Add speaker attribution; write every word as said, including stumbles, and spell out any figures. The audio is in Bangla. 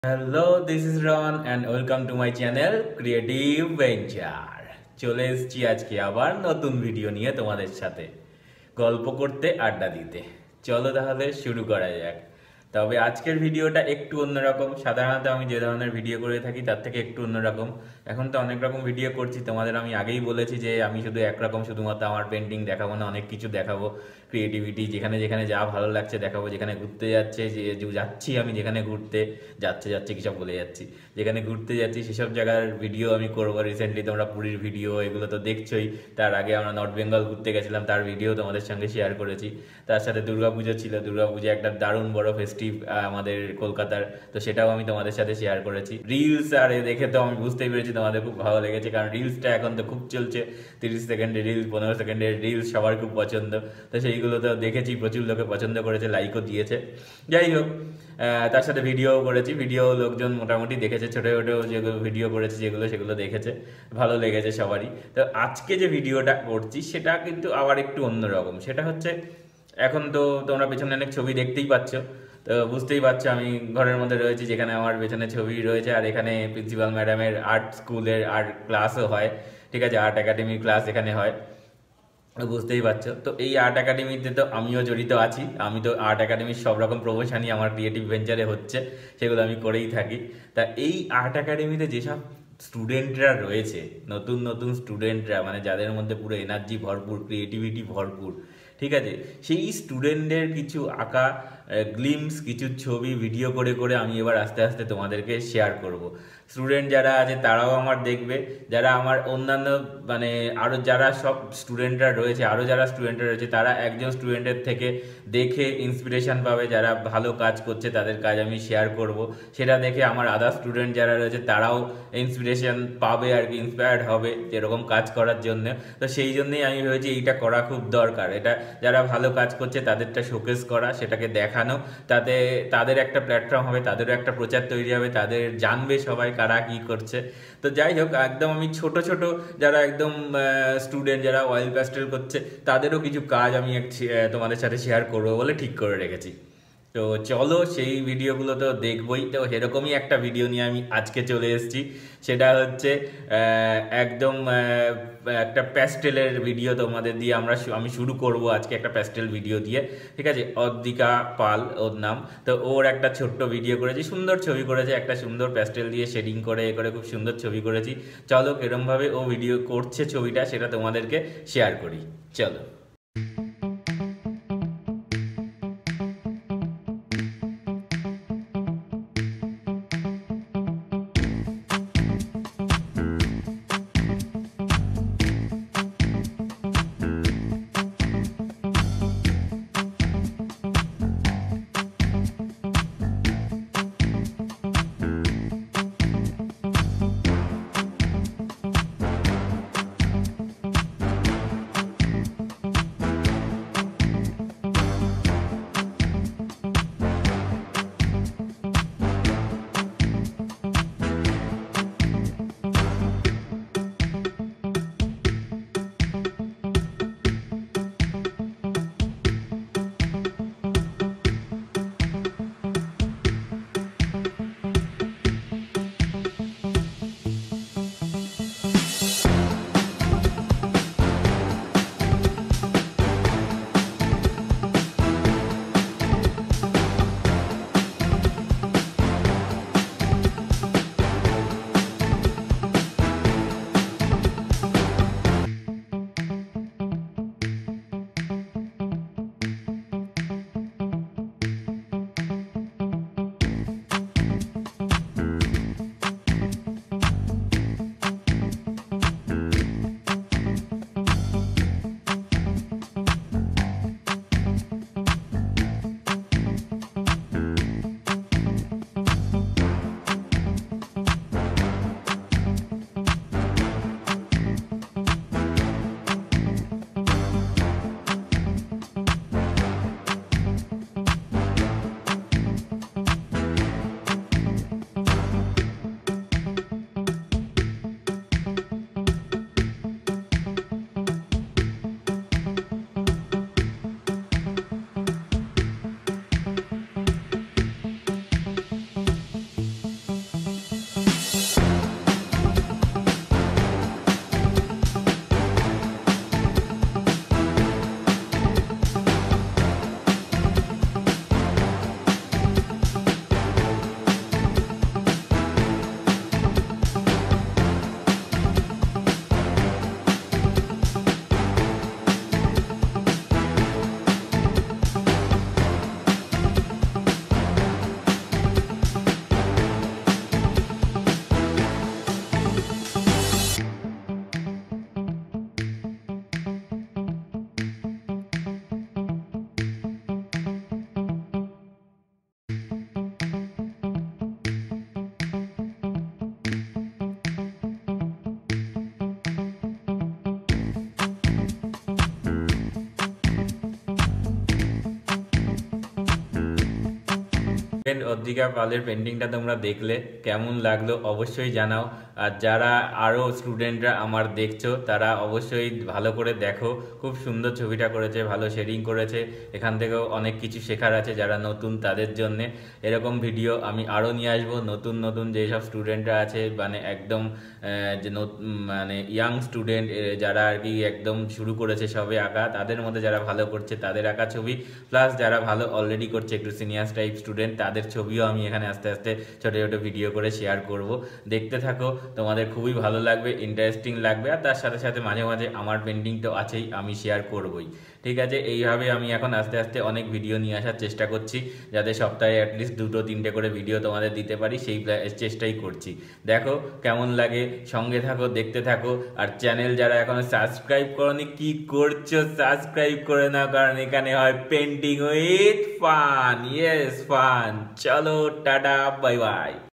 Speaker 1: Hello, this is Ron and welcome to my channel creative venture. চলে এসেছি আজকে আবার নতুন ভিডিও নিয়ে তোমাদের সাথে গল্প করতে, আড্ডা দিতে। চলো তাহলে শুরু করা যাক। তবে আজকের ভিডিওটা একটু অন্যরকম। সাধারণত আমি যে ধরনের ভিডিও করে থাকি তার থেকে একটু অন্যরকম। এখন তো অনেক রকম ভিডিও করছি, তোমাদের আমি আগেই বলেছি যে আমি শুধু একরকম শুধুমাত্র আমার পেন্টিং দেখাবো না, অনেক কিছু দেখাবো। ক্রিয়েটিভিটি যেখানে যেখানে যা ভালো লাগছে দেখাবো। যেখানে ঘুরতে যাচ্ছে যে যাচ্ছি আমি, যেখানে ঘুরতে যাচ্ছে যাচ্ছে কী সব বলে যাচ্ছি, যেখানে ঘুরতে যাচ্ছি সেসব জায়গার ভিডিও আমি করবো। রিসেন্টলি তোমরা পুরীর ভিডিও এগুলো তো দেখছোই। তার আগে আমরা নর্থ বেঙ্গল ঘুরতে গেছিলাম, তার ভিডিও তোমাদের সঙ্গে শেয়ার করেছি। তার সাথে দুর্গাপুজো ছিল, দুর্গাপুজো একটা দারুণ বড় ফেস্টিভ আমাদের কলকাতার, তো সেটাও আমি তোমাদের সাথে শেয়ার করেছি। রিলস আর এ দেখে তো আমি বুঝতেই পেরেছি তোমাদের খুব ভালো লেগেছে, কারণ রিলসটা এখন তো খুব চলছে। তিরিশ সেকেন্ডের রিলস, পনেরো সেকেন্ডের রিলস সবার খুব পছন্দ। তো সেইগুলো তো দেখেছি, প্রচুর লোকে পছন্দ করেছে, লাইকও দিয়েছে। যাই হোক, তার সাথে ভিডিও করেছি, ভিডিও লোকজন মোটামুটি দেখেছে। ছোটো ছোটো যেগুলো ভিডিও করেছি যেগুলো, সেগুলো দেখেছে, ভালো লেগেছে সবারই। তো আজকে যে ভিডিওটা করছি সেটা কিন্তু আবার একটু অন্যরকম। সেটা হচ্ছে, এখন তো তোমরা পেছনে অনেক ছবি দেখতেই পাচ্ছ, তো বুঝতেই পারছো আমি ঘরের মধ্যে রয়েছি, যেখানে আমার পেছনে ছবি রয়েছে। আর এখানে প্রিন্সিপাল ম্যাডামের আর্ট স্কুলের আর্ট ক্লাসও হয়, ঠিক আছে, আর্ট একাডেমির ক্লাস এখানে হয়, বুঝতেই পারছো। তো এই আর্ট একাডেমিতে তো আমিও জড়িত আছি। আমি তো আর্ট একাডেমির সব রকম প্রমোশনই আমার ক্রিয়েটিভ ভেঞ্চারে হচ্ছে, সেগুলো আমি করেই থাকি। তা এই আর্ট একাডেমিতে যেসব স্টুডেন্টরা রয়েছে, নতুন নতুন স্টুডেন্টরা, মানে যাদের মধ্যে পুরো এনার্জি ভরপুর, ক্রিয়েটিভিটি ভরপুর, ঠিক আছে, সেই স্টুডেন্টদের কিছু আঁকা গ্লিমস, কিছু ছবি ভিডিও করে করে আমি এবার আস্তে আস্তে তোমাদেরকে শেয়ার করব। স্টুডেন্ট যারা আছে তারাও আমার দেখবে, যারা আমার অন্যান্য মানে আরও যারা সব স্টুডেন্টরা রয়েছে, আরও যারা স্টুডেন্টরা রয়েছে, তারা একজন স্টুডেন্টের থেকে দেখে ইন্সপিরেশান পাবে। যারা ভালো কাজ করছে তাদের কাজ আমি শেয়ার করব, সেটা দেখে আমার আদার স্টুডেন্ট যারা রয়েছে তারাও ইন্সপিরেশান পাবে আর কি, ইন্সপায়ার্ড হবে এরকম কাজ করার জন্য। তো সেই জন্যই আমি ভেবেছি এইটা করা খুব দরকার। এটা যারা ভালো কাজ করছে তাদেরটা শোকেস করা, সেটাকে দেখানো, তাতে তাদের একটা প্ল্যাটফর্ম হবে, তাদেরও একটা প্রচার তৈরি হবে, তাদের জানবে সবাই কারা কী করছে। তো যাই হোক, একদম আমি ছোট ছোট যারা একদম স্টুডেন্ট, যারা অয়েল প্যাস্টেল করছে, তাদেরও কিছু কাজ আমি তোমাদের সাথে শেয়ার করবো বলে ঠিক করে রেখেছি। তো চলো সেই ভিডিওগুলো তো দেখবই। তো সেরকমই একটা ভিডিও নিয়ে আমি আজকে চলে এসেছি। সেটা হচ্ছে একদম একটা প্যাস্টেলের ভিডিও তোমাদের দিয়ে আমরা আমি শুরু করব আজকে, একটা প্যাস্টেল ভিডিও দিয়ে, ঠিক আছে। অদ্রিকা পাল ওর নাম। তো ওর একটা ছোট্ট ভিডিও করেছি, সুন্দর ছবি করেছে, একটা সুন্দর প্যাস্টেল দিয়ে শেডিং করে এ করে খুব সুন্দর ছবি করেছি। চলো কিরমভাবে ও ভিডিও করছে ছবিটা, সেটা তোমাদেরকে শেয়ার করি, চলো। অদ্রিকা পালের পেন্টিংটা তোমরা দেখলে, কেমন লাগলো অবশ্যই জানাও। আর যারা আরও স্টুডেন্টরা আমার দেখছো তারা অবশ্যই ভালো করে দেখো, খুব সুন্দর ছবিটা করেছে, ভালো শেডিং করেছে। এখান থেকেও অনেক কিছু শেখার আছে যারা নতুন তাদের জন্যে। এরকম ভিডিও আমি আরও নিয়ে আসবো, নতুন নতুন যেসব স্টুডেন্টরা আছে, মানে একদম যে মানে ইয়াং স্টুডেন্ট যারা আর কি একদম শুরু করেছে সবে আঁকা, তাদের মধ্যে যারা ভালো করছে তাদের আঁকা ছবি, প্লাস যারা ভালো অলরেডি করছে একটু সিনিয়র টাইপ স্টুডেন্ট তাদের ছবিও আমি এখানে আস্তে আস্তে ছোটো ছোটো ভিডিও করে শেয়ার করব। দেখতে থাকো, তোমাদের খুবই ভালো লাগবে, ইন্টারেস্টিং লাগবে। আর তার সাথে সাথে মাঝে মাঝে আমার পেন্টিং তো আছেই, আমি শেয়ার করবই। ঠিক আছে, এইভাবে আমি এখন আস্তে আস্তে অনেক ভিডিও নিয়ে আসার চেষ্টা করছি, যাতে সপ্তাহে অ্যাটলিস্ট দুটো তিনটে করে ভিডিও তোমাদের দিতে পারি, সেই চেষ্টাই করছি। দেখো কেমন লাগে, সঙ্গে থাকো, দেখতে থাকো। আর চ্যানেল যারা এখনো সাবস্ক্রাইব করোনি, কি করছো? সাবস্ক্রাইব করে নাও, কারণ এখানে হয় painting with fun. Yes, fun. চলো, টাটা, বাই বাই।